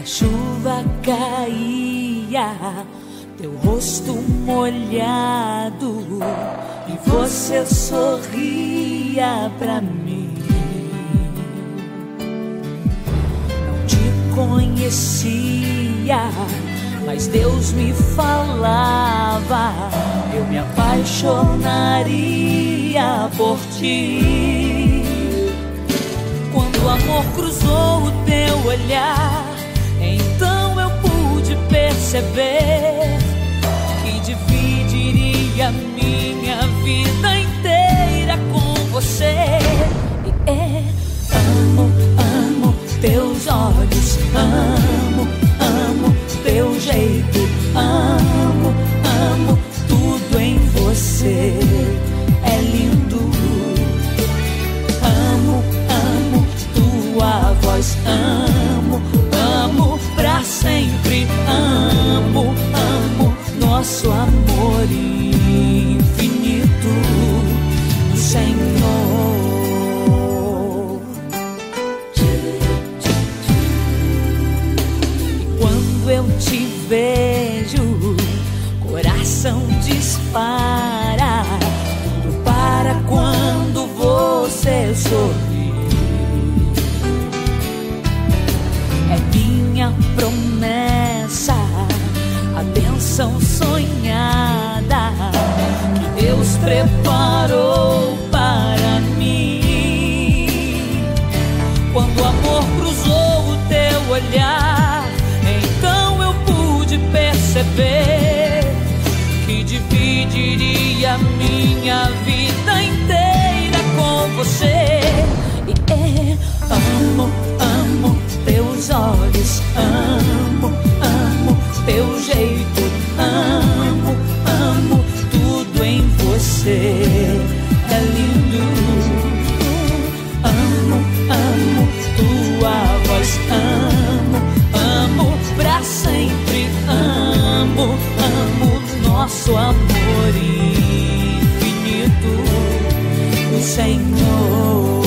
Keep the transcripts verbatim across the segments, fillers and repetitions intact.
A chuva caía, teu rosto molhado, e você sorria pra mim. Não te conhecia, mas Deus me falava, eu me apaixonaria por ti. Quando o amor cruzou o teu olhar, então eu pude perceber que dividiria minha vida inteira com você. E é, amo, amo teus olhos, amo, amo teu jeito, amo, amo tudo em você. É lindo. Amo, amo tua voz, amo, amo pra sempre. Amo, amo nosso amor infinito, Senhor. E quando eu te vejo, coração dispara, tudo para quando você sorri. É minha promessa, a bênção sonhada que Deus preparou para mim. Quando o amor cruzou o teu olhar, então eu pude perceber que dividiria minha vida inteira com você. E é, amo, amo teus olhos, amo, amo teu jeito, amo, amo tudo em você. É lindo. Amo, amo tua voz, amo, amo pra sempre. Amo, amo nosso amor infinito, o Senhor.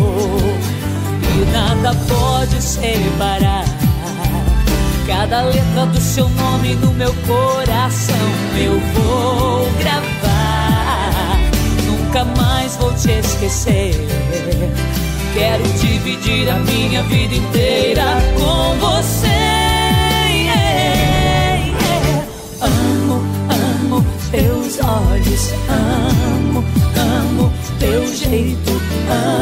E nada pode separar cada letra do seu nome no meu coração. Eu vou gravar, nunca mais vou te esquecer. Quero dividir a minha vida inteira com você. Yeah, yeah. Amo, amo teus olhos, amo, amo teu jeito, amo.